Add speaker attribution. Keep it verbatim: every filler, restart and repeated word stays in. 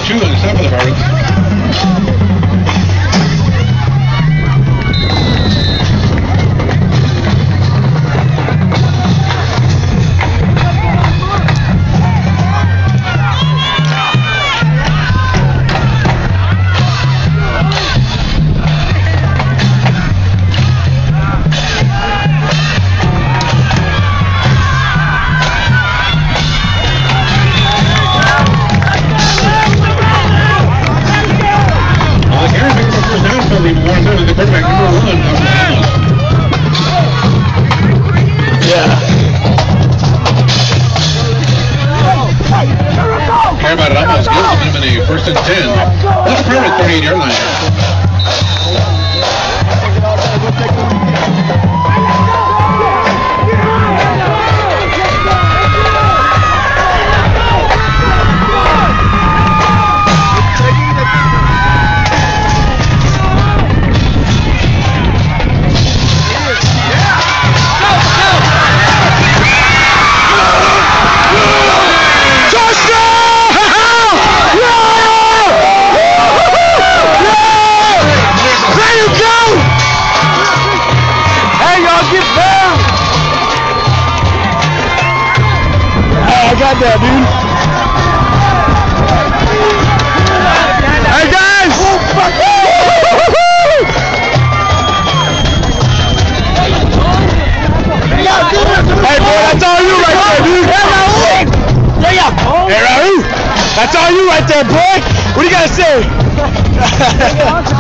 Speaker 1: two on the top of the Pirates. Ramos gives him in a first and ten. That's perfect thirty-eight yard line.
Speaker 2: Got that, dude. Hey guys! Hey boy, that's all you right there, dude. Hey Raul, that's all you right there, boy. What do you gotta say?